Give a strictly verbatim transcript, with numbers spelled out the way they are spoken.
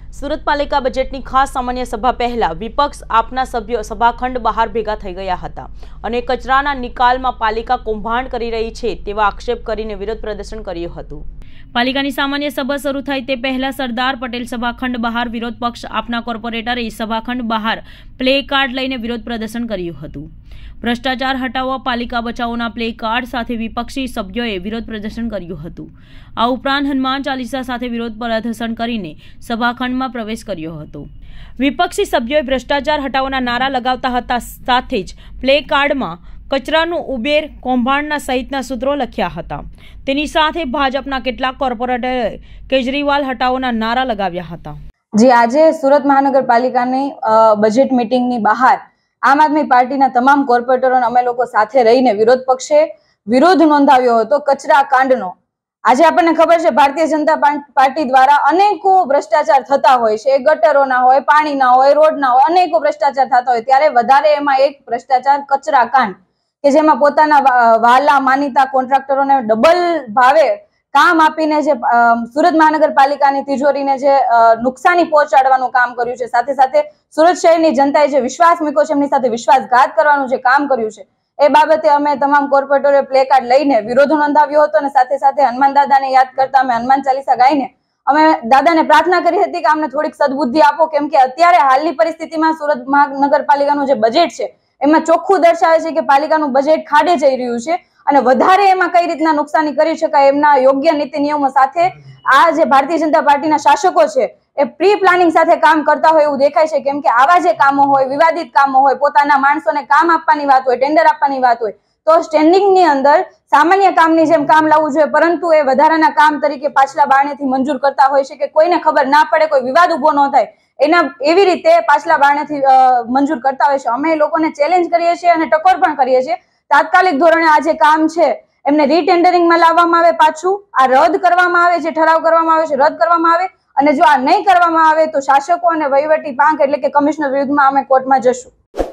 સુરત પાલિકા બજેટની ખાસ સામાન્ય સભા પહેલા વિપક્ષ આપના સભ્યો સભાખંડ બહાર ભેગા થઈ ગયા હતા અને કચરાના નિકાલમાં પાલિકા કૌભાંડ કરી રહી છે તેવા આક્ષેપ કરીને વિરોધ પ્રદર્શન કર્યું હતું। પાલિકાની સામાન્ય સભા શરૂ થાય તે પહેલા સરદાર પટેલ સભાખંડ બહાર વિરોધ પક્ષ આપના કોર્પોરેટરે સભાખંડ બહાર પ્લે કાર્ડ લઈને વિરોધ પ્રદર્શન કર્યું હતું। ભ્રષ્ટાચાર હટાવવા પાલિકા બચાવોના પ્લે કાર્ડ સાથે વિપક્ષી સભ્યોએ વિરોધ પ્રદર્શન કર્યું હતું। આ ઉપરાંત હનુમાન ચાલીસા સાથે વિરોધ પ્રદર્શન કરીને સભાખંડમાં પ્રવેશ કર્યો હતો। વિપક્ષી સભ્યોએ ભ્રષ્ટાચાર હટાવવાના નારા લગાવતા હતા, સાથે જ પ્લે કાર્ડમાં કચરાનું ઉબેર કૌભાંડના સહિતના સૂત્રો લખ્યા હતા। તેની સાથે ભાજપના કેટલાક કોર્પોરેટરે કેજરીવાલ હટાવોના નારા લગાવ્યા હતા। જે આજે સુરત મહાનગરપાલિકાની બજેટ મીટિંગની બહાર આમ આદમી પાર્ટીના તમામ કોર્પોરેટરોને અમે લોકો સાથે રહીને વિરોધ પક્ષે વિરોધ નોંધાવ્યો હતો કચરા કાંડનો। આજે આપણને ખબર છે ભારતીય જનતા પાર્ટી દ્વારા અનેકો ભ્રષ્ટાચાર થતા હોય છે, ગટરોના હોય, પાણીના હોય, રોડના હોય, અનેકો ભ્રષ્ટાચાર થતા હોય, ત્યારે વધારે એમાં એક ભ્રષ્ટાચાર કચરા કાંડ કે જેમાં પોતાના વાલા માનીતા કોન્ટ્રાક્ટરોને ડબલ ભાવે કામ આપીને જે સુરત મહાનગરપાલિકાની તિજોરીને જે નુકસાની પહોંચાડવાનું કામ કર્યું છે, સાથે સાથે સુરત શહેરની જનતાએ જે વિશ્વાસ મૂક્યો છે એમની સાથે વિશ્વાસઘાત કરવાનું જે કામ કર્યું છે, એ બાબતે અમે તમામ કોર્પોરેટરોએ પ્લે કાર્ડ લઈને વિરોધ નોંધાવ્યો હતો અને સાથે સાથે હનુમાન દાદાને યાદ કરતા અમે હનુમાન ચાલીસા ગાઈને અમે દાદાને પ્રાર્થના કરી હતી કે અમને થોડીક સદબુદ્ધિ આપો, કેમ કે અત્યારે હાલની પરિસ્થિતિમાં સુરત મહાનગરપાલિકાનું જે બજેટ છે એમાં ચોખ્ખું દર્શાવે છે કે પાલિકાનું બજેટ ખાડે જઈ રહ્યું છે અને વધારે એમાં કઈ રીતના નુકસાની કરી શકાય એમના યોગ્ય નીતિ નિયમો સાથે આ જે ભારતીય જનતા પાર્ટીના શાસકો છે એ પ્રી પ્લાનિંગ સાથે કામ કરતા હોય એવું દેખાય છે, કેમ કે આવા જે કામો હોય, વિવાદિત કામો હોય, પોતાના માણસોને કામ આપવાની વાત હોય, ટેન્ડર આપવાની વાત હોય, તો સ્ટેન્ડિંગની અંદર સામાન્ય કામની જેમ કામ લાવવું જોઈએ, પરંતુ એ વધારાના કામ તરીકે પાછલા બારણેથી મંજૂર કરતા હોય છે કે કોઈને ખબર ના પડે, કોઈ વિવાદ ઉભો ન થાય એના એવી રીતે પાછલા બારણેથી મંજૂર કરતા હોય છે। અમે લોકોને ચેલેન્જ કરીએ છીએ અને ટકોર પણ કરીએ છીએ, તાત્કાલિક ધોરણે આ જે કામ છે એમને રીટેન્ડરિંગમાં લાવવામાં આવે, પાછું આ રદ કરવામાં આવે, જે ઠરાવ કરવામાં આવે છે રદ કરવામાં આવે, અને જો આ નહીં કરવામાં આવે તો શાસકો અને વહીવટી પાંખ એટલે કે કમિશનર વિરુદ્ધમાં અમે કોર્ટમાં જશું।